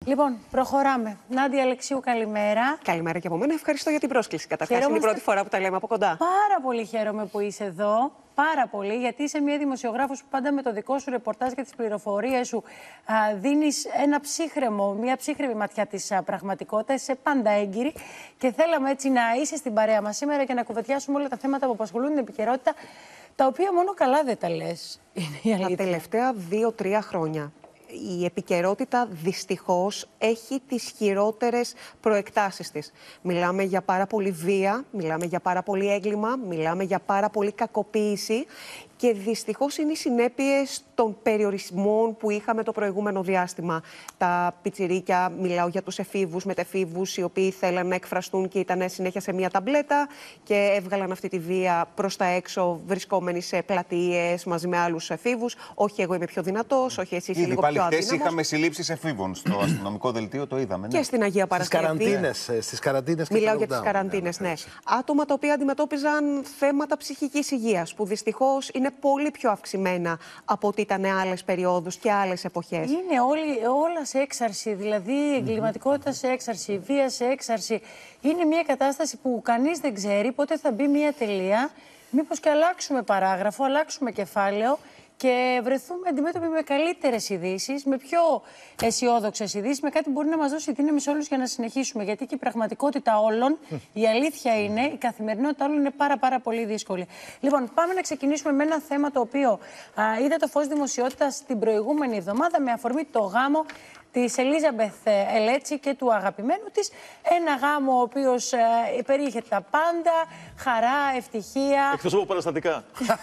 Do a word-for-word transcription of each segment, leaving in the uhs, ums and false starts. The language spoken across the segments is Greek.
Λοιπόν, προχωράμε. Νάντια Αλεξίου, καλημέρα. Καλημέρα και από μένα. Ευχαριστώ για την πρόσκληση. Καταρχάς, είναι η πρώτη φορά που τα λέμε από κοντά. Πάρα πολύ χαίρομαι που είσαι εδώ. Πάρα πολύ, γιατί είσαι μια δημοσιογράφος που πάντα με το δικό σου ρεπορτάζ και τις πληροφορίες σου α, δίνεις ένα ψύχρεμο, μια ψύχρεμη ματιά της α, πραγματικότητας. Είσαι πάντα έγκυρη και θέλαμε έτσι να είσαι στην παρέα μας σήμερα και να κουβεντιάσουμε όλα τα θέματα που απασχολούν την επικαιρότητα, τα οποία μόνο καλά δεν τα λες. Είναι τα τελευταία δύο-τρία χρόνια η επικαιρότητα δυστυχώς έχει τις χειρότερες προεκτάσεις της. Μιλάμε για πάρα πολύ βία, μιλάμε για πάρα πολύ έγκλημα, μιλάμε για πάρα πολύ κακοποίηση και δυστυχώς είναι οι συνέπειες των περιορισμών που είχαμε το προηγούμενο διάστημα. Τα πιτσιρίκια, μιλάω για τους εφήβους, μετεφήβους, οι οποίοι θέλαν να εκφραστούν και ήταν συνέχεια σε μια ταμπλέτα και έβγαλαν αυτή τη βία προς τα έξω, βρισκόμενοι σε πλατείες μαζί με άλλους εφήβους. Όχι, εγώ είμαι πιο δυνατός, όχι, εσύ είσαι λίγο πιο αδύναμος. Χθες είχαμε συλλήψεις εφήβων στο αστυνομικό δελτίο, το είδαμε. Ναι. Και στην Αγία Παρασκευή. Στις καραντίνες. Στις καραντίνες Μιλάω για τις καραντίνες, ναι. ναι. Άτομα τα οποία αντιμετώπιζαν θέματα ψυχικής υγείας, που δυστυχώς είναι πολύ πιο αυξημένα από ό,τι ήταν άλλες περιόδους και άλλες εποχές. Είναι όλοι, όλα σε έξαρση, δηλαδή η εγκληματικότητα σε έξαρση, η βία σε έξαρση. Είναι μια κατάσταση που κανείς δεν ξέρει πότε θα μπει μια τελεία. Μήπως και αλλάξουμε παράγραφο, αλλάξουμε κεφάλαιο και βρεθούμε αντιμέτωποι με καλύτερες ειδήσεις, με πιο αισιόδοξες ειδήσεις, με κάτι που μπορεί να μας δώσει δύναμη σε όλους για να συνεχίσουμε. Γιατί και η πραγματικότητα όλων, η αλήθεια είναι, η καθημερινότητα όλων είναι πάρα, πάρα πολύ δύσκολη. Λοιπόν, πάμε να ξεκινήσουμε με ένα θέμα το οποίο α, είδε το φως δημοσιότητας την προηγούμενη εβδομάδα με αφορμή το γάμο της Ελίζαμπεθ Ελέτσι και του αγαπημένου της. Ένα γάμο ο οποίος ε, περιείχε τα πάντα, χαρά, ευτυχία. Εκτός από παραστατικά.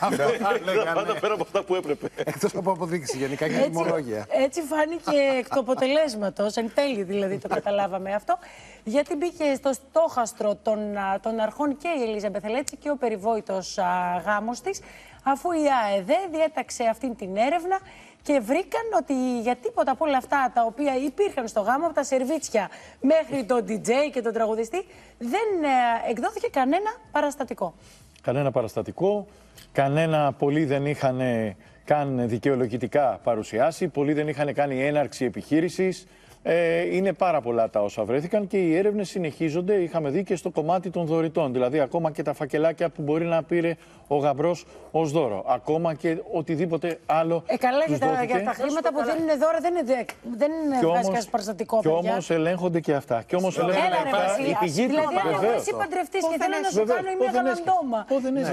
Πάντα πέρα από αυτά που έπρεπε. Εκτός από αποδείξη γενικά και τιμολόγια. Έτσι φάνηκε εκ του αποτελέσματος, εν τέλει δηλαδή το καταλάβαμε αυτό. Γιατί μπήκε στο στόχαστρο των, των αρχών και η Ελίζαμπεθ Ελέτσι και ο περιβόητος α, γάμος της, αφού η ΑΕΔΕ διέταξε αυτή την έρευνα και βρήκαν ότι για τίποτα από όλα αυτά τα οποία υπήρχαν στο γάμο, από τα σερβίτσια μέχρι τον ντι τζέι και τον τραγουδιστή, δεν ε, εκδόθηκε κανένα παραστατικό. Κανένα παραστατικό, κανένα, πολλοί δεν είχαν καν δικαιολογητικά παρουσιάσει, πολλοί δεν είχαν κάνει έναρξη επιχείρησης. Ε, είναι πάρα πολλά τα όσα βρέθηκαν και οι έρευνες συνεχίζονται. Είχαμε δει και στο κομμάτι των δωρητών. Δηλαδή, ακόμα και τα φακελάκια που μπορεί να πήρε ο γαμπρός ως δώρο. Ακόμα και οτιδήποτε άλλο. Ε, καλά, για τα, για τα χρήματα που δεν είναι δώρα, δεν είναι, δεν είναι βγάζει κανένα παραστατικό. Κι όμως ελέγχονται και αυτά. Κι όμως ελέγχονται και αυτά. Η πηγή του. Δηλαδή, αν εσύ παντρευτείς και θέλω να σου κάνω μια γαλαντόμα.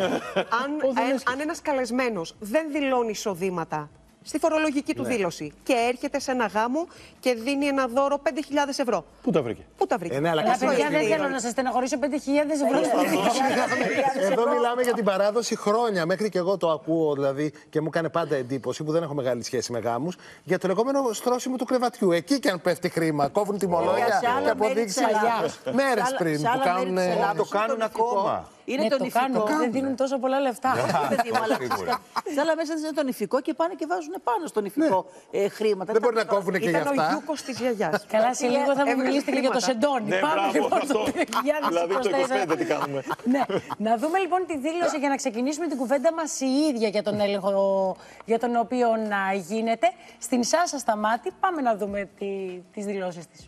Αν ένας καλεσμένος δεν δηλώνει εισοδήματα στη φορολογική του ναι. δήλωση και έρχεται σε ένα γάμο και δίνει ένα δώρο πέντε χιλιάδες ευρώ. Πού τα βρήκε? Πού τα βρήκε? Ε, ναι, αλλά αλλά παιδιά, δεν θέλω να σας στεναχωρήσω, πέντε χιλιάδες ευρώ. Εδώ μιλάμε για την παράδοση χρόνια. Μέχρι και εγώ το ακούω δηλαδή και μου έκανε πάντα εντύπωση, που δεν έχω μεγάλη σχέση με γάμους, για το λεγόμενο στρώσιμο του κρεβατιού. Εκεί και αν πέφτει χρήμα, κόβουν τιμολόγια και αποδείξεις μέρες πριν που κάνουν. Το κάνουν ακόμα. Είναι ναι, το, το νηφικό. κάνουν, δεν δίνουν τόσο πολλά λεφτά. Σε άλλα μέσα είναι το νηφικό και πάνε και βάζουν πάνω στο νηφικό ναι. ε, χρήματα. Δεν μπορεί να κόβουν και γι' αυτά. Ήταν ο Γιούκος της γιαγιάς. Καλά, σε λίγο θα μου μιλήσετε και για το σεντόνι. Ναι, πάμε μπράβο, λοιπόν αυτό. Δηλαδή το είκοσι πέντε τι κάνουμε. Ναι. Να δούμε λοιπόν τη δήλωση για να ξεκινήσουμε την κουβέντα μας η ίδια για τον έλεγχο για τον οποίο να γίνεται. Στην Σάσα Σταμάτη πάμε να δούμε τις δηλώσεις της.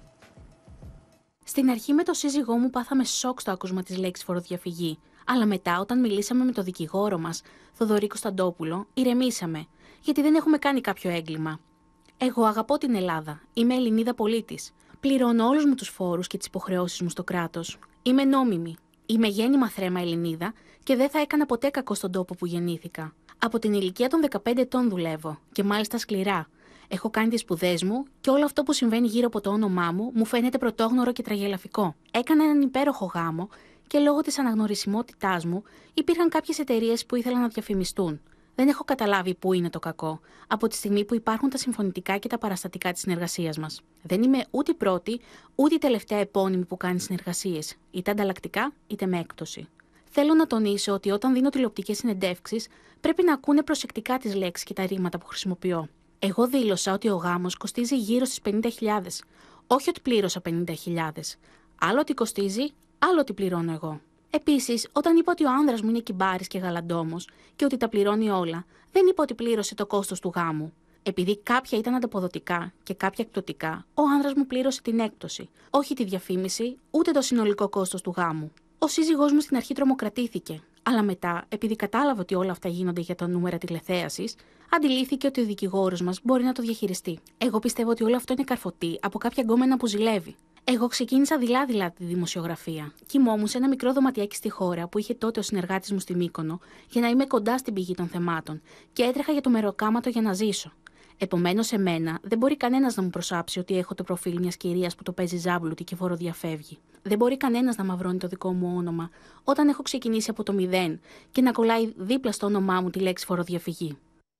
Στην αρχή με το σύζυγό μου πάθαμε σοκ στο άκουσμα της λέξης φοροδιαφυγή. Αλλά μετά, όταν μιλήσαμε με τον δικηγόρο μας, Θοδωρή Κωνσταντόπουλο, ηρεμήσαμε, γιατί δεν έχουμε κάνει κάποιο έγκλημα. Εγώ αγαπώ την Ελλάδα. Είμαι Ελληνίδα πολίτης. Πληρώνω όλους μου τους φόρους και τις υποχρεώσεις μου στο κράτος. Είμαι νόμιμη. Είμαι γέννημα θρέμα Ελληνίδα και δεν θα έκανα ποτέ κακό στον τόπο που γεννήθηκα. Από την ηλικία των δεκαπέντε ετών δουλεύω, και μάλιστα σκληρά. Έχω κάνει τις σπουδές μου και όλο αυτό που συμβαίνει γύρω από το όνομά μου μου φαίνεται πρωτόγνωρο και τραγελαφικό. Έκανα έναν υπέροχο γάμο και λόγω της αναγνωρισιμότητάς μου υπήρχαν κάποιες εταιρείες που ήθελαν να διαφημιστούν. Δεν έχω καταλάβει πού είναι το κακό, από τη στιγμή που υπάρχουν τα συμφωνητικά και τα παραστατικά της συνεργασίας μας. Δεν είμαι ούτε η πρώτη, ούτε η τελευταία επώνυμη που κάνει συνεργασίες, είτε ανταλλακτικά είτε με έκπτωση. Θέλω να τονίσω ότι όταν δίνω τηλεοπτικές συνεντεύξεις, πρέπει να ακούνε προσεκτικά τις λέξεις και τα ρήματα που χρησιμοποιώ. Εγώ δήλωσα ότι ο γάμος κοστίζει γύρω στις πενήντα χιλιάδες. Όχι ότι πλήρωσα πενήντα χιλιάδες. Άλλο ότι κοστίζει, άλλο ότι πληρώνω εγώ. Επίσης, όταν είπα ότι ο άνδρας μου είναι κυμπάρης και γαλαντόμος και ότι τα πληρώνει όλα, δεν είπα ότι πλήρωσε το κόστος του γάμου. Επειδή κάποια ήταν ανταποδοτικά και κάποια εκπτωτικά, ο άνδρας μου πλήρωσε την έκπτωση, όχι τη διαφήμιση, ούτε το συνολικό κόστος του γάμου. Ο σύζυγός μου στην αρχή τρομοκρατήθηκε, αλλά μετά, επειδή κατάλαβε ότι όλα αυτά γίνονται για τα νούμερα τηλεθέασης, αντιλήφθηκε ότι ο δικηγόρος μας μπορεί να το διαχειριστεί. Εγώ πιστεύω ότι όλο αυτό είναι καρφωτή από κάποια γκόμενα που ζηλεύει. Εγώ ξεκίνησα δειλά-δειλά τη δημοσιογραφία. Κοιμόμουν σε ένα μικρό δωματιάκι στη χώρα που είχε τότε ο συνεργάτης μου στη Μύκονο για να είμαι κοντά στην πηγή των θεμάτων και έτρεχα για το μεροκάματο για να ζήσω. Επομένως, σε μένα δεν μπορεί κανένας να μου προσάψει ότι έχω το προφίλ μιας κυρίας που το παίζει ζάβλουτη και φοροδιαφεύγει. Δεν μπορεί κανένας να μαυρώνει το δικό μου όνομα όταν έχω ξεκινήσει από το μηδέν και να κολλάει δίπλα στο όνομά μου τη λέξη φοροδιαφυγή.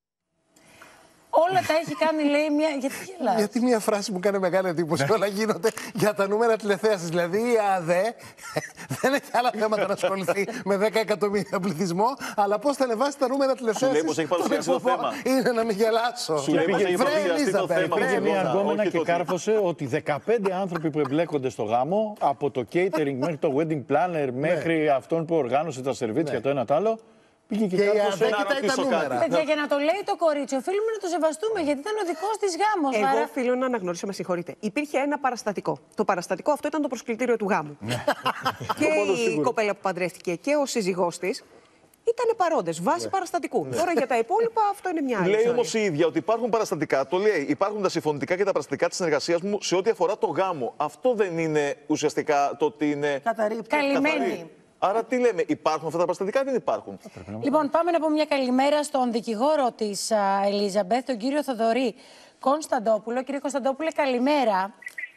Όλα τα έχει κάνει, λέει, μια. Γιατί γελάς? Γιατί μια φράση μου κάνει μεγάλη εντύπωση. Όλα γίνονται για τα νούμερα τηλεθέασης. Δηλαδή η ΑΔΕ δεν έχει άλλα θέματα να ασχοληθεί με δέκα εκατομμύρια πληθυσμό, αλλά πώς θα ανεβάσει τα νούμερα τηλεθέασης. Σου λέει πως έχει παρουσιάσει το θέμα. Είναι να μην γελάσω. Σου λέει πως έχει παρουσιάσει το θέμα. Πήγε μια γκόμενα και κάρφωσε ότι δεκαπέντε άνθρωποι που εμπλέκονται στο γάμο, από το catering μέχρι το wedding planner, μέχρι αυτόν που οργάνωσε τα σερβίτσια, το ένα το άλλο. Και, και η ΑΔΕ κοιτάει τα νούμερα. Παιδιά, για να το λέει το κορίτσι, οφείλουμε να το σεβαστούμε, γιατί ήταν ο δικός της γάμος. Εγώ άρα... οφείλω να αναγνωρίσω, με συγχωρείτε. Υπήρχε ένα παραστατικό. Το παραστατικό αυτό ήταν το προσκλητήριο του γάμου. Και η κοπέλα που παντρεύτηκε και ο σύζυγός της ήταν παρόντες βάσει παραστατικού. Τώρα για τα υπόλοιπα αυτό είναι μια άλλη. Λέει όμως η ίδια ότι υπάρχουν παραστατικά. Το λέει, υπάρχουν τα συμφωνητικά και τα παραστατικά της συνεργασίας μου σε ό,τι αφορά το γάμο. Αυτό δεν είναι ουσιαστικά το ότι είναι. Καλυμμένη. Άρα τι λέμε, υπάρχουν αυτά τα παραστατικά ή δεν υπάρχουν? Λοιπόν, πάμε να πούμε μια καλημέρα στον δικηγόρο της Ελίζαμπεθ, τον κύριο Θοδωρή Κωνσταντόπουλο. Κύριε Κωνσταντόπουλε, καλημέρα.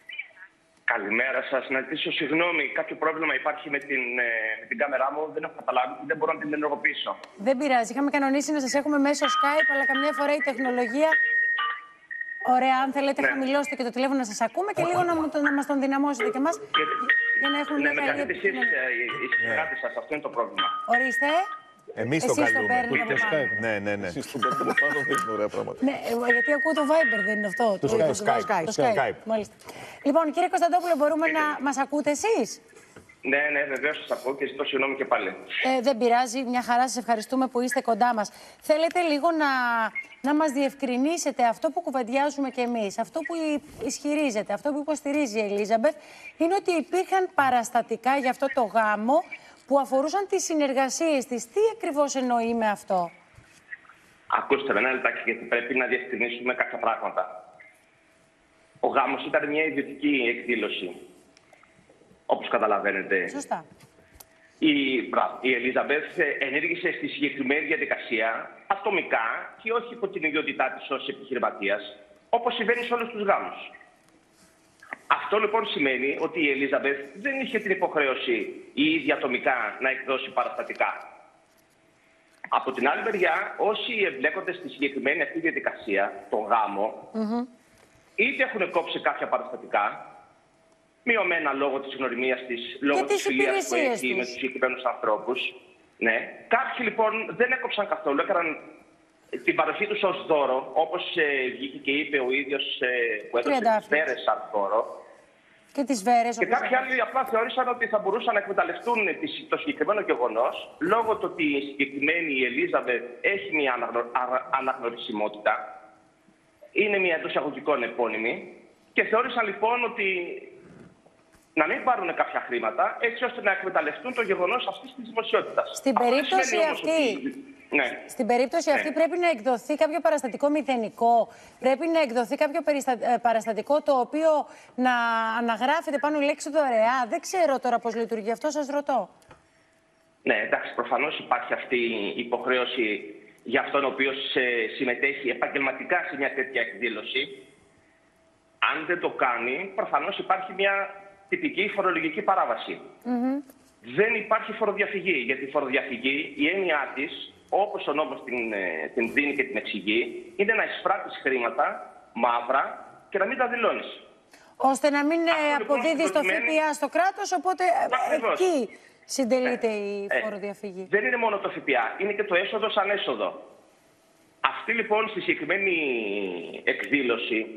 Καλημέρα σας. Να ζητήσω συγγνώμη. Κάποιο πρόβλημα υπάρχει με την, με την κάμερά μου. Δεν έχω καταλάβει και δεν μπορώ να την ενεργοποιήσω. Δεν πειράζει. Είχαμε κανονίσει να σας έχουμε μέσω Skype, αλλά καμιά φορά η τεχνολογία. Ωραία, αν θέλετε, ναι. Χαμηλώστε και το τηλέφωνο να σας ακούμε και λίγο να, να μας τον δυναμώσετε και εμάς. Και... Για να έχουμε ναι, μια καλή επικοινωνία. Οι συνεργάτες σας, αυτό είναι το πρόβλημα. Ορίστε. Εμείς το καλούμε. Ναι, ναι, ναι. Εσείς το παίρνετε από πάνω, δεν είναι ωραία πράγματα. Ναι, γιατί ακούω το Viber, δεν είναι αυτό. Το Skype. Το Skype. Μάλιστα. Λοιπόν, κύριε Κωνσταντόπουλο, μπορούμε να μας ακούτε εσείς? Ναι, ναι, βεβαίως σας ακούω και ζητώ συγγνώμη και πάλι. Ε, δεν πειράζει, μια χαρά, σας ευχαριστούμε που είστε κοντά μας. Θέλετε λίγο να, να μας διευκρινίσετε αυτό που κουβεντιάζουμε κι εμείς, αυτό που ισχυρίζεται, αυτό που υποστηρίζει η Ελίζαμπεθ, είναι ότι υπήρχαν παραστατικά για αυτό το γάμο που αφορούσαν τις συνεργασίες της. Τι ακριβώς εννοεί με αυτό? Ακούστε με ένα λεπτάκι, γιατί πρέπει να διευκρινίσουμε κάποια πράγματα. Ο γάμος ήταν μια ιδιωτική εκδήλωση. Όπως καταλαβαίνετε. Σωστά. Η, η Ελίζαμπεθ ενέργησε στη συγκεκριμένη διαδικασία ατομικά και όχι υπό την ιδιότητά της ως επιχειρηματίας, όπως συμβαίνει σε όλους τους γάμους. Αυτό λοιπόν σημαίνει ότι η Ελίζαμπεθ δεν είχε την υποχρέωση η ίδια ατομικά να εκδώσει παραστατικά. Από την άλλη μεριά, όσοι εμπλέκονται στη συγκεκριμένη αυτή διαδικασία, τον γάμο, mm-hmm. είτε έχουν κόψει κάποια παραστατικά, μειωμένα λόγω της γνωριμίας της, λόγω της φιλίας που έχει με τους συγκεκριμένους ανθρώπους. Ναι. Κάποιοι λοιπόν δεν έκοψαν καθόλου, έκαναν την παροχή τους ως δώρο, όπως ε, βγήκε και είπε ο ίδιος ε, που έδωσε τις βέρες σαν δώρο. Και τις βέρες. Και κάποιοι άλλοι απλά θεώρησαν ότι θα μπορούσαν να εκμεταλλευτούν το συγκεκριμένο γεγονός, λόγω του ότι η συγκεκριμένη η Ελίζαμπεθ έχει μια αναγνω... αναγνωρισιμότητα, είναι μια εντός εισαγωγικών επώνυμη, και θεώρησαν λοιπόν ότι να μην πάρουν κάποια χρήματα, έτσι ώστε να εκμεταλλευτούν το γεγονός αυτής της δημοσιότητας. Στην περίπτωση αυτή, ότι... ναι. στην περίπτωση ναι. αυτή πρέπει να εκδοθεί κάποιο παραστατικό μηδενικό, πρέπει να εκδοθεί κάποιο περιστα... παραστατικό το οποίο να αναγράφεται πάνω η λέξη δωρεά. Δεν ξέρω τώρα πώς λειτουργεί αυτό, σας ρωτώ. Ναι, εντάξει, προφανώς υπάρχει αυτή η υποχρέωση για αυτόν ο οποίος συμμετέχει επαγγελματικά σε μια τέτοια εκδήλωση. Αν δεν το κάνει, προφανώς υπάρχει μια τυπική φορολογική παράβαση. Mm-hmm. Δεν υπάρχει φοροδιαφυγή, γιατί η φοροδιαφυγή, η έννοια της, όπως ο νόμος την, την δίνει και την εξηγεί, είναι να εισπράττεις χρήματα μαύρα και να μην τα δηλώνεις. Ώστε να μην Αυτό, αποδίδεις λοιπόν, το ΦΠΑ στο κράτος, οπότε ακριβώς εκεί συντελείται ε, η φοροδιαφυγή. Ε, δεν είναι μόνο το ΦΠΑ, είναι και το έσοδο σαν έσοδο. Αυτή λοιπόν στη συγκεκριμένη εκδήλωση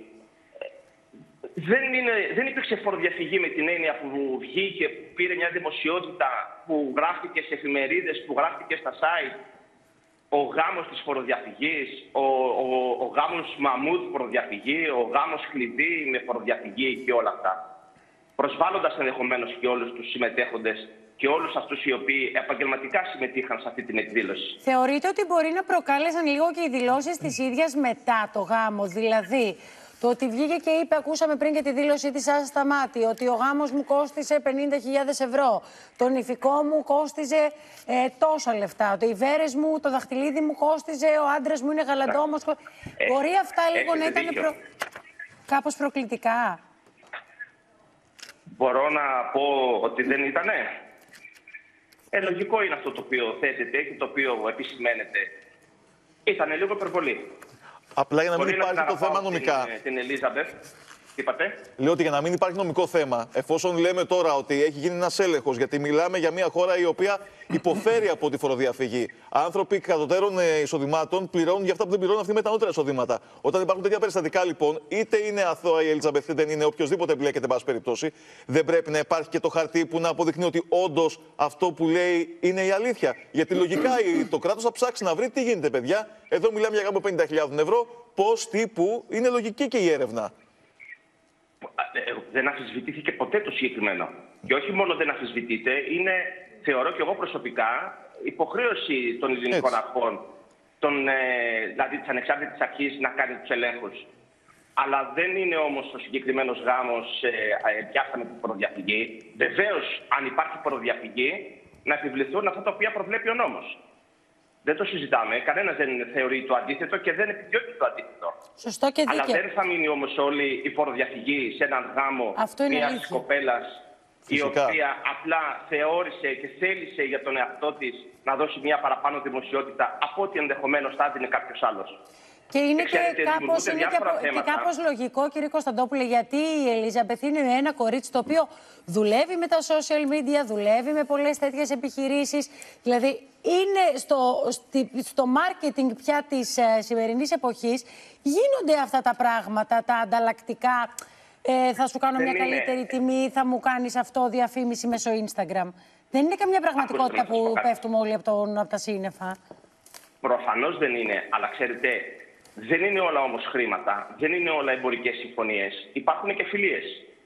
Δεν, είναι, δεν υπήρξε φοροδιαφυγή με την έννοια που βγήκε, που πήρε μια δημοσιότητα, που γράφτηκε σε εφημερίδες, που γράφτηκε στα site ο γάμος της φοροδιαφυγής, ο, ο, ο γάμος μαμούτ φοροδιαφυγή, ο γάμος κλειδί με φοροδιαφυγή και όλα αυτά. Προσβάλλοντας ενδεχομένως και όλους τους συμμετέχοντες και όλους αυτούς οι οποίοι επαγγελματικά συμμετείχαν σε αυτή την εκδήλωση. Θεωρείτε ότι μπορεί να προκάλεσαν λίγο και οι δηλώσεις της ίδιας μετά το γάμο, δηλαδή το ότι βγήκε και είπε, ακούσαμε πριν και τη δήλωση της Άσας Σταμάτη, ότι ο γάμος μου κόστισε πενήντα χιλιάδες ευρώ, το νηφικό μου κόστιζε ε, τόσα λεφτά, ότι οι βέρες μου, το δαχτυλίδι μου κόστιζε, ο άντρας μου είναι γαλαντόμος. Ε, μπορεί αυτά λίγο να ήταν προ... κάπως προκλητικά? Μπορώ να πω ότι δεν ήτανε. Ε, λογικό είναι αυτό το οποίο θέτεται και το οποίο επισημαίνεται. Ήτανε λίγο υπερβολή. Απλά για να μην Μπορεί υπάρχει να το θέμα νομικά. Την, την Ελίζαμπεθ. Τι είπατε? Λέω ότι για να μην υπάρχει νομικό θέμα, εφόσον λέμε τώρα ότι έχει γίνει ένας έλεγχος, γιατί μιλάμε για μια χώρα η οποία υποφέρει από τη φοροδιαφυγή. Άνθρωποι κατωτέρων εισοδημάτων πληρώνουν για αυτά που δεν πληρώνουν αυτοί με τα ανώτερα εισοδήματα. Όταν υπάρχουν τέτοια περιστατικά, λοιπόν, είτε είναι αθώα η Ελίζαμπεθ, είτε δεν είναι, οποιοδήποτε εμπλέκεται, εν πάση περιπτώσει, δεν πρέπει να υπάρχει και το χαρτί που να αποδεικνύει ότι όντως αυτό που λέει είναι η αλήθεια. Γιατί λογικά το κράτος θα ψάξει να βρει τι γίνεται, παιδιά. Εδώ μιλάμε για γάμο πενήντα χιλιάδες ευρώ. Πώς, τι, πού, είναι λογική και η έρευνα. Δεν αμφισβητήθηκε ποτέ το συγκεκριμένο. Και όχι μόνο δεν αμφισβητείται, είναι, θεωρώ και εγώ προσωπικά, υποχρέωση των ελληνικών αρχών, των, ε, δηλαδή της ανεξάρτητης αρχής, να κάνει τους ελέγχους. Αλλά δεν είναι όμως ο συγκεκριμένος γάμος, ε, ε, πιάσαμε την φοροδιαφυγή. Βεβαίως, αν υπάρχει φοροδιαφυγή, να επιβληθούν αυτά τα οποία προβλέπει ο νόμος. Δεν το συζητάμε. Κανένας δεν θεωρεί το αντίθετο και δεν επιδιώκει το αντίθετο. Σωστό και δίκαιο. Αλλά δεν θα μείνει όμως όλη η φοροδιαφυγή σε έναν γάμο μιας κοπέλας η οποία απλά θεώρησε και θέλησε για τον εαυτό της να δώσει μια παραπάνω δημοσιότητα από ό,τι ενδεχομένως θα έδινε κάποιος άλλος. Και είναι και, Ξέρετε, κάπως, είναι και, και κάπως λογικό, κύριε Κωνσταντόπουλε, γιατί η Ελίζαμπεθ είναι ένα κορίτσι το οποίο δουλεύει με τα social media, δουλεύει με πολλές τέτοιες επιχειρήσεις. Δηλαδή, είναι στο, στη, στο marketing πια της ε, σημερινής εποχής, γίνονται αυτά τα πράγματα, τα ανταλλακτικά. Ε, θα σου κάνω Δεν μια είναι... καλύτερη τιμή, θα μου κάνεις αυτό διαφήμιση μέσω Instagram. Δεν είναι καμιά πραγματικότητα που πέφτουμε όλοι από, τον, από τα σύννεφα. Προφανώς δεν είναι, αλλά ξέρετε, δεν είναι όλα όμως χρήματα, δεν είναι όλα εμπορικές συμφωνίες. Υπάρχουν και φιλίες.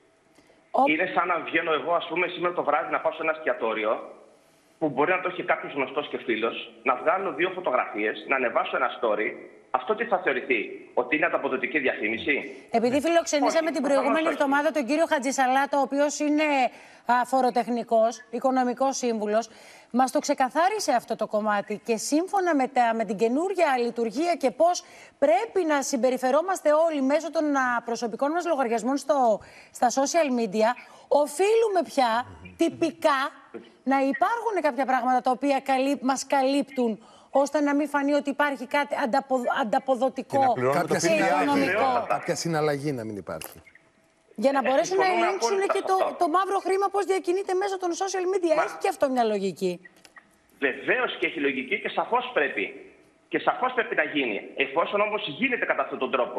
Ο... Είναι σαν να βγαίνω εγώ, ας πούμε, σήμερα το βράδυ να πάω σε ένα εστιατόριο που μπορεί να το έχει κάποιος γνωστός και φίλος, να βγάλω δύο φωτογραφίες, να ανεβάσω ένα story. Αυτό τι θα θεωρηθεί, ότι είναι ανταποδοτική διαφήμιση? Επειδή φιλοξενήσαμε την προηγούμενη εβδομάδα τον κύριο Χατζησαλάτα, ο οποίος είναι α, φοροτεχνικός, οικονομικός σύμβουλος, μας το ξεκαθάρισε αυτό το κομμάτι και σύμφωνα με, τα, με την καινούργια λειτουργία και πώς πρέπει να συμπεριφερόμαστε όλοι μέσω των α, προσωπικών μας λογαριασμών στο, στα social media, οφείλουμε πια τυπικά να υπάρχουν κάποια πράγματα τα οποία καλύ, μας καλύπτουν, ώστε να μην φανεί ότι υπάρχει κάτι ανταπο, ανταποδοτικό κάποια και οικονομικό. Κάποια συναλλαγή να μην υπάρχει. Για να μπορέσουν να συμφωνούμε ελέγξουν και το, το μαύρο χρήμα πώς διακινείται μέσω των social media. Μα... Έχει και αυτό μια λογική. Βεβαίως και έχει λογική και σαφώς πρέπει. Και σαφώς πρέπει να γίνει. Εφόσον όμως γίνεται κατά αυτόν τον τρόπο.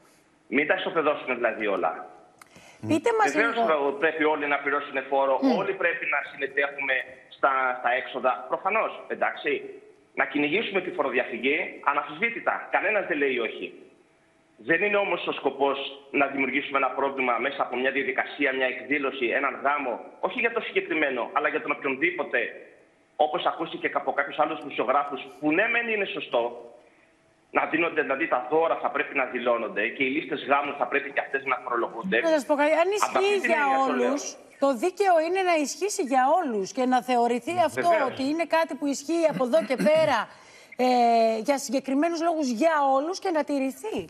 Μην τα ισοπεδώσουν δηλαδή όλα. Πείτε μας Βεβαίως λίγο. πρέπει όλοι να πληρώσουν φόρο, mm. όλοι πρέπει να συμμετέχουμε στα, στα έξοδα. Προφανώς, εντάξει. Να κυνηγήσουμε τη φοροδιαφυγή αναμφισβήτητα. Κανένας δεν λέει όχι. Δεν είναι όμως ο σκοπός να δημιουργήσουμε ένα πρόβλημα μέσα από μια διαδικασία, μια εκδήλωση, έναν γάμο, όχι για το συγκεκριμένο, αλλά για τον οποιονδήποτε, όπως ακούστηκε από κάποιους άλλους μουσιογράφους, που ναι, μεν είναι σωστό να δίνονται, δηλαδή τα δώρα θα πρέπει να δηλώνονται και οι λίστες γάμου θα πρέπει και αυτές να προλογούνται. Να σας πω κάτι, αν ισχύει για όλους, το δίκαιο είναι να ισχύσει για όλους και να θεωρηθεί αυτό Βεβαίως. ότι είναι κάτι που ισχύει από εδώ και πέρα ε, για συγκεκριμένους λόγους για όλους και να τηρηθεί.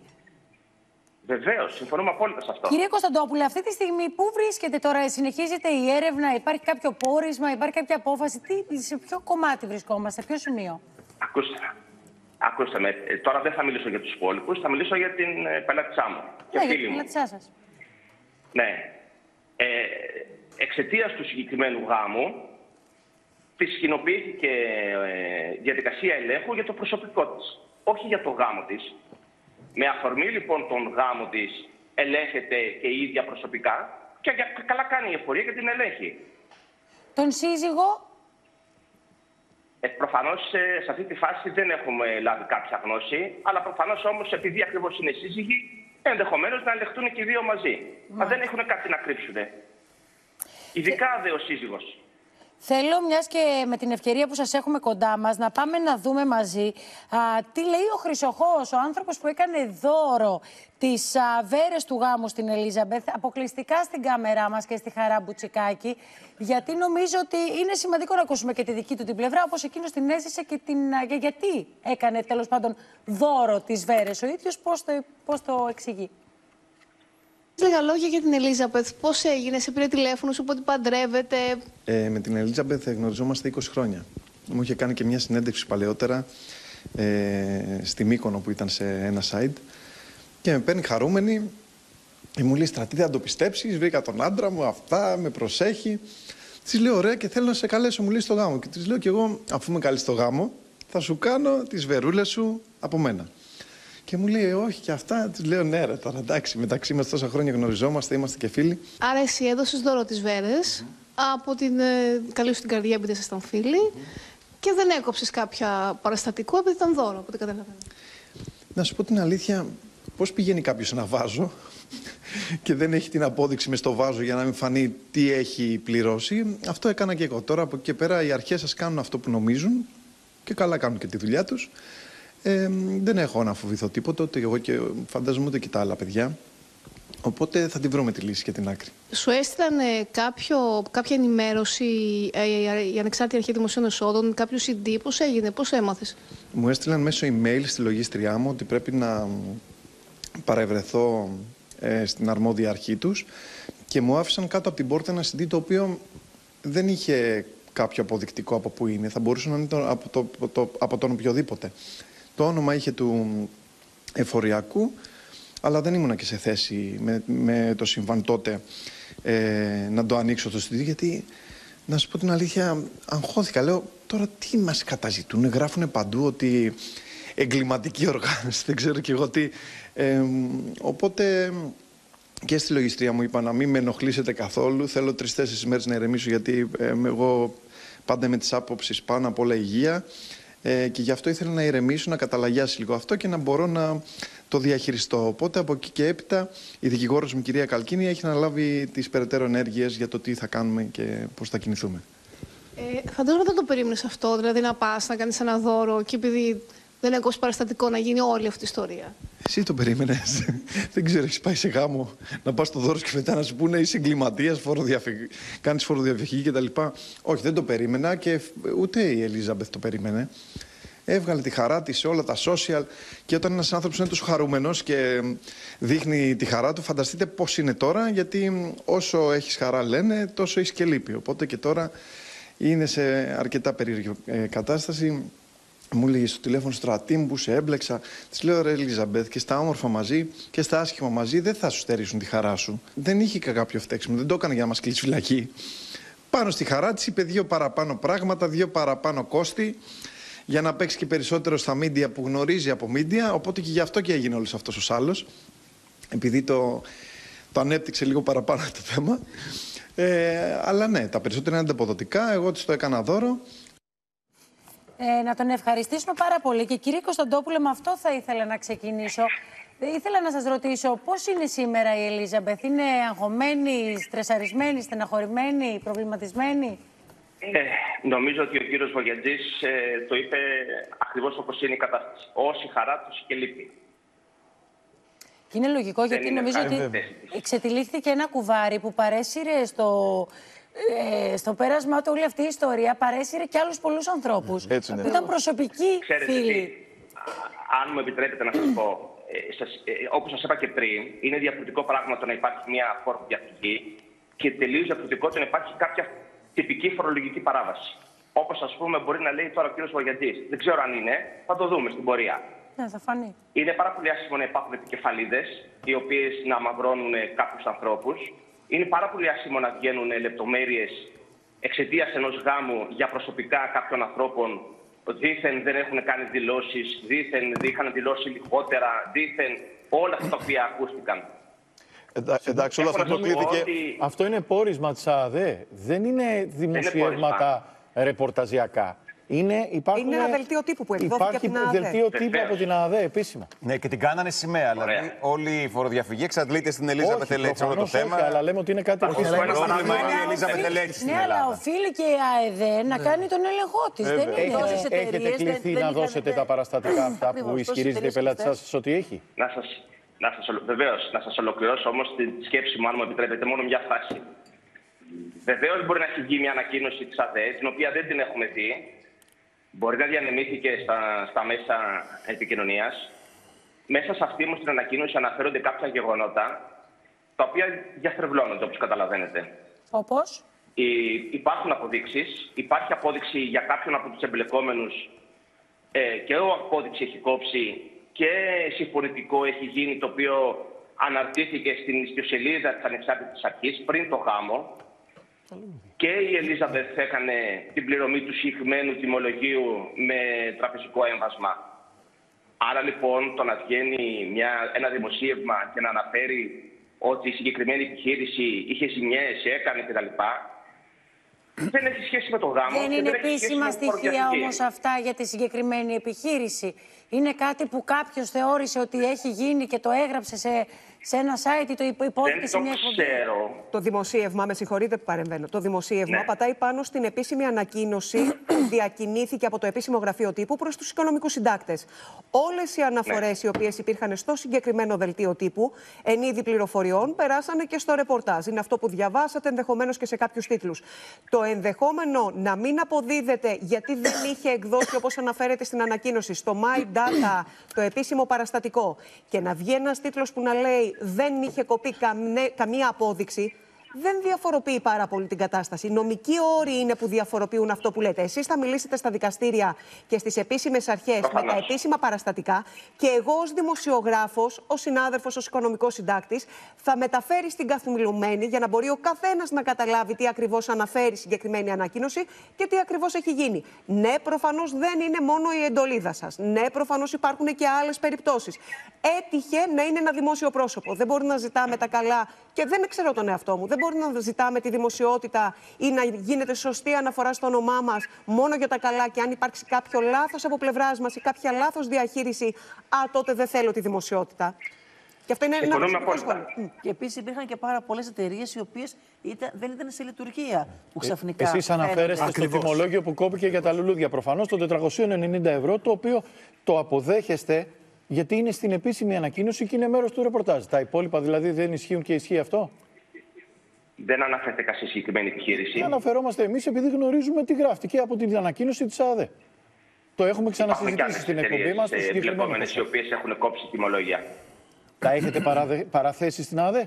Βεβαίως, συμφωνούμε απόλυτα σε αυτό. Κύριε Κωνσταντόπουλε, αυτή τη στιγμή πού βρίσκεται τώρα, συνεχίζεται η έρευνα, υπάρχει κάποιο πόρισμα, υπάρχει κάποια απόφαση, τι, σε ποιο κομμάτι βρισκόμαστε, σε ποιο σημείο? Ακούστε, ακούστε με, ε, τώρα δεν θα μιλήσω για τους υπόλοιπους, θα μιλήσω για την ε, πελάτησά μου και Ναι, φίλη για την μου. πελάτησά σας. Ναι. Ε, εξαιτίας του συγκεκριμένου γάμου, της κοινοποιήθηκε ε, διαδικασία ελέγχου για το προσωπικό της, όχι για το γάμο της. Με αφορμή λοιπόν τον γάμο της ελέγχεται και η ίδια προσωπικά και καλά κάνει η εφορία και την ελέγχει. Τον σύζυγο? Ε, προφανώς σε αυτή τη φάση δεν έχουμε λάβει κάποια γνώση, αλλά προφανώς όμως επειδή ακριβώς είναι σύζυγοι, ενδεχομένως να ελεγχθούν και οι δύο μαζί. Μα δεν έχουν κάτι να κρύψουν. Ειδικά δε ο σύζυγος. Θέλω, μιας και με την ευκαιρία που σας έχουμε κοντά μας, να πάμε να δούμε μαζί α, τι λέει ο Χρυσοχώος, ο άνθρωπος που έκανε δώρο τις α, βέρες του γάμου στην Ελίζαμπεθ, αποκλειστικά στην κάμερά μας και στη Χαρά Μπουτσικάκη, γιατί νομίζω ότι είναι σημαντικό να ακούσουμε και τη δική του την πλευρά, όπως εκείνος την έζησε και, την, α, και γιατί έκανε τέλος πάντων δώρο τις βέρες ο ίδιος, πώς το, πώς το εξηγεί. Λίγα λόγια για την Ελίζαμπεθ. Πώς έγινε, σε πήρε τηλέφωνο, σου είπε ότι παντρεύεται? Ε, με την Ελίζαμπεθ γνωριζόμαστε είκοσι χρόνια. Μου είχε κάνει και μια συνέντευξη παλαιότερα ε, στη Μύκονο που ήταν σε ένα site και με παίρνει χαρούμενη και μου λέει: Στρατή, δεν θα το πιστέψεις, βρήκα τον άντρα μου, αυτά, με προσέχει. Της λέω: Ωραία, και θέλω να σε καλέσω, μου λέει, στο γάμο. Και της λέω κι εγώ: Αφού με καλείς στο γάμο, θα σου κάνω τις βερούλες σου από μένα. Και μου λέει: Όχι, και αυτά. Της λέω: Ναι, ρε, τώρα εντάξει, μεταξύ μας τόσα χρόνια γνωριζόμαστε, είμαστε και φίλοι. Άρα, εσύ έδωσες δώρο τις βέρες mm. από την ε, καλή σου την καρδιά, επειδή ήσασταν φίλοι, mm. και δεν έκοψες κάποια παραστατικό, επειδή ήταν δώρο, από ό,τι καταλαβαίνω. Να σου πω την αλήθεια, πώς πηγαίνει κάποιος να βάζω και δεν έχει την απόδειξη μες στο βάζο για να μην φανεί τι έχει πληρώσει. Αυτό έκανα και εγώ. Τώρα από εκεί και πέρα οι αρχές σας κάνουν αυτό που νομίζουν και καλά κάνουν και τη δουλειά τους. Ε, δεν έχω να φοβηθώ τίποτα, ούτε εγώ και φαντάζομαι ούτε και τα άλλα παιδιά. Οπότε θα τη βρούμε τη λύση και την άκρη. Σου έστειλαν ε, κάποιο, κάποια ενημέρωση ε, η Ανεξάρτητη Αρχή Δημοσίων Εσόδων, κάποιο σι ντι, πώς έγινε, πώς έμαθες? Μου έστειλαν μέσω email στη λογίστριά μου ότι πρέπει να παρευρεθώ ε, στην αρμόδια αρχή τους και μου άφησαν κάτω από την πόρτα ένα σι ντι το οποίο δεν είχε κάποιο αποδεικτικό από πού είναι. Θα μπορούσε να είναι το, από, το, από, το, από τον οποιοδήποτε. Το όνομα είχε του εφοριακού, αλλά δεν ήμουνα και σε θέση με, με το συμβάν τότε ε, να το ανοίξω το σι ντι, γιατί, να σου πω την αλήθεια, αγχώθηκα. Λέω, τώρα τι μας καταζητούν, γράφουνε παντού ότι εγκληματική οργάνωση, δεν ξέρω κι εγώ τι. Ε, οπότε και στη λογιστρία μου είπα να μην με ενοχλήσετε καθόλου, θέλω τρεις-τέσσερις μέρες να ηρεμήσω, γιατί ε, εγώ πάντα με τις άποψεις πάνω απ' όλα υγεία. Ε, και γι' αυτό ήθελα να ηρεμήσω, να καταλαγιάσει λίγο αυτό και να μπορώ να το διαχειριστώ. Οπότε από εκεί και έπειτα η δικηγόρος μου, η κυρία Καλκίνη, έχει αναλάβει τις περαιτέρω ενέργειες για το τι θα κάνουμε και πώς θα κινηθούμε. Ε, φαντάζομαι δεν το περίμενες αυτό, δηλαδή να πας να κάνεις ένα δώρο και επειδή δεν έκοψες παραστατικό να γίνει όλη αυτή η ιστορία. Εσύ το περίμενες? Δεν ξέρω, έχεις πάει σε γάμο να πας στο δώρο και μετά να σου πούνε είσαι εγκληματίας, φοροδιαφυγή, κάνεις φοροδιαφυγή κτλ. Όχι, δεν το περίμενα και ούτε η Ελίζαμπεθ το περίμενε. Έβγαλε τη χαρά της σε όλα τα social και όταν ένας άνθρωπος είναι τόσο χαρούμενος και δείχνει τη χαρά του, φανταστείτε πώς είναι τώρα, γιατί όσο έχεις χαρά λένε, τόσο έχεις και λύπη. Οπότε και τώρα είναι σε αρκετά περίεργη κατάσταση. Μου έλεγε στο τηλέφωνο: Στρατή μου, που σε έμπλεξα. Της λέω: Ρε Ελίζαμπεθ, και στα όμορφα μαζί και στα άσχημα μαζί δεν θα σου στερήσουν τη χαρά σου. Δεν είχε κάποιο φταίξιμο, δεν το έκανε για να μας κλείσει φυλακή. Πάνω στη χαρά της είπε δύο παραπάνω πράγματα, δύο παραπάνω κόστη, για να παίξει και περισσότερο στα μίντια που γνωρίζει από μίντια. Οπότε και γι' αυτό και έγινε όλος αυτός ο άλλος, επειδή το, το ανέπτυξε λίγο παραπάνω το θέμα. Ε, αλλά ναι, τα περισσότερα είναι ανταποδοτικά. Εγώ της το έκανα δώρο. Ε, να τον ευχαριστήσουμε πάρα πολύ. Και κύριε Κωνσταντόπουλε, με αυτό θα ήθελα να ξεκινήσω. Ήθελα να σας ρωτήσω πώς είναι σήμερα η Ελίζαμπεθ. Είναι αγχωμένη, στρεσαρισμένη, στεναχωρημένη, προβληματισμένη? Ε, νομίζω ότι ο κύριος Βογιατζής ε, το είπε ακριβώς όπως είναι η κατάσταση. Όση χαρά τους και λύπη. Και είναι λογικό, γιατί νομίζω ότι εξετυλίχθηκε ένα κουβάρι που παρέσυρε στο... Ε, στο πέρασμα του όλη αυτή η ιστορία, παρέσυρε και άλλους πολλούς ανθρώπους. Έτσι είναι. Ήταν προσωπικοί φίλοι. Αν μου επιτρέπετε να σας πω, ε, σας, ε, όπως σας είπα και πριν, είναι διαφορετικό πράγμα το να υπάρχει μια φοροδιαφυγή και τελείως διαφορετικό το να υπάρχει κάποια τυπική φορολογική παράβαση. Όπως, ας πούμε, μπορεί να λέει τώρα ο κ. Βογιατζής. Δεν ξέρω αν είναι, θα το δούμε στην πορεία. Ναι, θα φανεί. Είναι πάρα πολύ άσχημο να υπάρχουν επικεφαλίδες οι οποίες να μαυρώνουν κάποιους ανθρώπους. Είναι πάρα πολύ άσχημο να βγαίνουν λεπτομέρειες εξαιτίας ενός γάμου για προσωπικά κάποιων ανθρώπων. Δήθεν δεν έχουν κάνει δηλώσεις, δήθεν είχαν δηλώσει λιγότερα, δήθεν όλα αυτά τα οποία ακούστηκαν. Εντά, εντάξει, όλα αυτά προκλήθηκε. Ότι... Αυτό είναι πόρισμα της ΑΔΕ. Δεν είναι δημοσιεύματα ρεπορταζιακά. Είναι, υπάρχουν, είναι ένα δελτίο τύπου που εκδόθηκε από την ΑΑΔΕ. Δελτίο τύπου από την ΑΑΔΕ επίσημα. Ναι, και την κάνανε σημαία. Δηλαδή, όλη η φοροδιαφυγή εξαντλείται στην Ελίζαβεθ Ελέτση. Όλο το θέμα. Όχι, αλλά λέμε ότι είναι κάτι που το πρόβλημα είναι η Ελίζαβεθ Ελέτση στην Ελλάδα. Ναι, αλλά οφείλει και η ΑΕΔ να κάνει τον έλεγχό τη. Δεν είναι. Έχετε κληθεί να δώσετε τα παραστατικά αυτά που ισχυρίζεται η πελάτη σα ότι έχει. Να σας, να σας, βεβαίως, να σας ολοκληρώσω όμως τη σκέψη μου, αν μου επιτρέπετε, μόνο μια φάση. Βεβαίως μπορεί να έχει βγει μια ανακοίνωση της ΑΔΕ, την οποία δεν την έχουμε δει. Μπορεί να διανεμήθηκε στα, στα μέσα επικοινωνίας. Μέσα σε αυτή όμως την ανακοίνωση αναφέρονται κάποια γεγονότα, τα οποία διαστρεβλώνονται, όπως καταλαβαίνετε. Όπως? Οι, υπάρχουν αποδείξεις. Υπάρχει απόδειξη για κάποιον από τους εμπλεκόμενους ε, και ο απόδειξη έχει κόψει και συμφωνητικό έχει γίνει, το οποίο αναρτήθηκε στην ιστοσελίδα της Ανεξάρτητης Αρχής πριν το γάμο. Και η Ελίζαβεθ έκανε την πληρωμή του συγκεκριμένου τιμολογίου με τραπεζικό έμβασμα. Άρα λοιπόν το να βγαίνει μια, ένα δημοσίευμα και να αναφέρει ότι η συγκεκριμένη επιχείρηση είχε ζημιές, έκανε κτλ. Δεν έχει σχέση με το γάμο. Δεν είναι επίσημα στοιχεία όμως αυτά για τη συγκεκριμένη επιχείρηση. Είναι κάτι που κάποιος θεώρησε ότι έχει γίνει και το έγραψε σε, σε ένα site ή το υπόθηκε σε μια εκπομπή. Ξέρω. Το δημοσίευμα, με συγχωρείτε που παρεμβαίνω, το δημοσίευμα ναι. πατάει πάνω στην επίσημη ανακοίνωση που διακινήθηκε από το επίσημο γραφείο τύπου προς τους οικονομικούς συντάκτες. Όλες οι αναφορές ναι. οι οποίες υπήρχαν στο συγκεκριμένο δελτίο τύπου, εν είδη πληροφοριών, περάσανε και στο ρεπορτάζ. Είναι αυτό που διαβάσατε ενδεχομένως και σε κάποιους τίτλους. Το ενδεχόμενο να μην αποδίδεται γιατί δεν είχε εκδώσει, όπως αναφέρεται στην ανακοίνωση, στο My Data, το επίσημο παραστατικό, και να βγει ένας τίτλος που να λέει δεν είχε κοπεί καμία απόδειξη, δεν διαφοροποιεί πάρα πολύ την κατάσταση. Οι νομικοί όροι είναι που διαφοροποιούν αυτό που λέτε. Εσείς θα μιλήσετε στα δικαστήρια και στις επίσημες αρχές με τα επίσημα παραστατικά και εγώ ως δημοσιογράφος, ως συνάδελφος, ως οικονομικός συντάκτης, θα μεταφέρει στην καθομιλουμένη για να μπορεί ο καθένας να καταλάβει τι ακριβώς αναφέρει η συγκεκριμένη ανακοίνωση και τι ακριβώς έχει γίνει. Ναι, προφανώς δεν είναι μόνο η εντολίδα σας. Ναι, προφανώς υπάρχουν και άλλες περιπτώσεις. Έτυχε να είναι ένα δημόσιο πρόσωπο. Δεν μπορεί να ζητάμε τα καλά και δεν ξέρω τον εαυτό μου. Δεν μπορεί να ζητάμε τη δημοσιότητα ή να γίνεται σωστή αναφορά στο όνομά μας μόνο για τα καλά, και αν υπάρξει κάποιο λάθος από πλευράς μας ή κάποια λάθος διαχείριση, α, τότε δεν θέλω τη δημοσιότητα. Και αυτό είναι ένα βασικό σχόλιο. Και επίσης υπήρχαν και πάρα πολλές εταιρείες οι οποίες ήταν, δεν ήταν σε λειτουργία. Που ξαφνικά. Εσείς αναφέρεστε στο τιμολόγιο που κόπηκε για τα λουλούδια. Προφανώς το τετρακόσια ενενήντα ευρώ, το οποίο το αποδέχεστε γιατί είναι στην επίσημη ανακοίνωση και είναι μέρος του ρεπορτάζ. Τα υπόλοιπα δηλαδή δεν ισχύουν και ισχύει αυτό? Δεν αναφέρεται σε συγκεκριμένη επιχείρηση. Δεν αναφερόμαστε εμείς επειδή γνωρίζουμε τι γράφτηκε και από την ανακοίνωση της ΑΔΕ. Το έχουμε ξανασυζητήσει στην εκπομπή μας. Υπάρχουν και άλλες οι οποίες έχουν κόψει τιμολόγια. Τα έχετε παραδε... παραθέσει στην ΑΔΕ?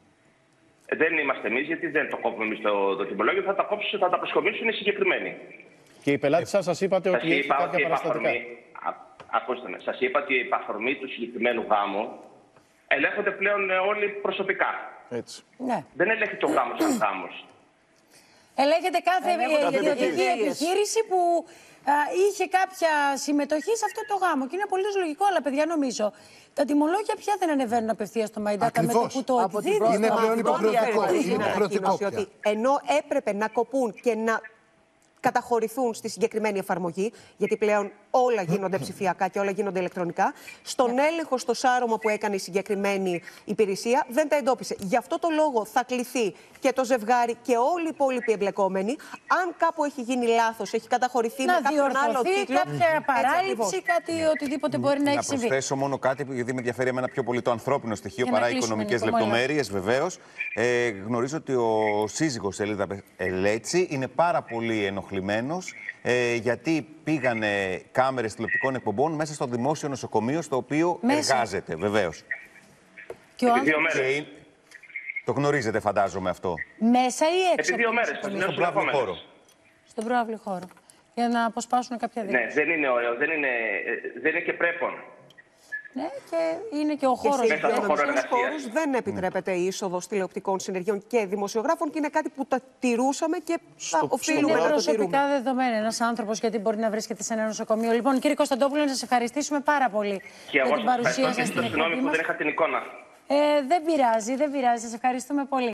Δεν είμαστε εμείς, γιατί δεν το κόβουμε εμείς το, το τιμολόγιο. Θα τα κόψουν, θα τα προσκομίσουν οι συγκεκριμένοι. Και οι πελάτες σας σας είπατε σας ότι έχει κάποια παραστατικά? Ακούστε με, σας είπα ότι η επαφορμή του συγκεκριμένου γάμου ελέγχονται πλέον όλοι προσωπικά. Έτσι. Ναι. Δεν ελέγχει το γάμο σαν γάμος. Ελέγχεται κάθε ιδιωτική επιχείρηση που α, είχε κάποια συμμετοχή σε αυτό το γάμο. Και είναι πολύ λογικό, αλλά παιδιά, νομίζω τα τιμολόγια πια δεν ανεβαίνουν απευθείας στο My Data με το που το εκδίδει. Είναι πλέον υποχρεωτικό. Ότι ενώ έπρεπε να κοπούν και να καταχωρηθούν στη συγκεκριμένη εφαρμογή, γιατί πλέον όλα γίνονται ψηφιακά και όλα γίνονται ηλεκτρονικά, στον έλεγχο στο σάρωμα που έκανε η συγκεκριμένη υπηρεσία δεν τα εντόπισε. Γι' αυτό το λόγο θα κληθεί και το ζευγάρι και όλοι οι υπόλοιποι εμπλεκόμενοι, αν κάπου έχει γίνει λάθος, έχει καταχωρηθεί να με κάποιον άλλο τίτλο, κάποια παράληψη, κάτι οτιδήποτε μπορεί να, να έχει συμβεί. Να προσθέσω μόνο κάτι, γιατί με ενδιαφέρει εμένα πιο πολύ το ανθρώπινο στοιχείο παρά οι οικονομικές λεπτομέρειες, βεβαίως. Ε, γνωρίζω ότι ο σύζυγος Ελίζαβεθ Ελέτση είναι πάρα πολύ ενοχλημένος, ε, γιατί πήγανε κάμερες τηλεοπτικών εκπομπών μέσα στο δημόσιο νοσοκομείο στο οποίο μέσα εργάζεται, βεβαίως. Και ο άνθρωπος... Το γνωρίζετε, φαντάζομαι αυτό. Μέσα ή έξω? Επί δύο μέρες, στον προαύλιο χώρο. Στον προαύλιο χώρο. Για να αποσπάσουν κάποια δίκτυα. Ναι, δεν είναι ωραίο, δεν είναι, δεν είναι και πρέπον. Ναι, και είναι και ο χώρος. Και σε οικονομικούς χώρους δεν επιτρέπεται η είσοδος τηλεοπτικών συνεργειών και δημοσιογράφων και είναι κάτι που τα τηρούσαμε και θα στο, οφείλουμε στο να το τηρούμε. προσωπικά δεδομένα ένας άνθρωπος, γιατί μπορεί να βρίσκεται σε ένα νοσοκομείο. Λοιπόν, κύριε Κωνσταντόπουλο, να σας ευχαριστήσουμε πάρα πολύ και για την παρουσία σας στην εκπομπή μας. Συγγνώμη που δεν είχα την εικόνα. Ε, δεν πειράζει, δεν πειράζει. Σας ευχαριστούμε πολύ.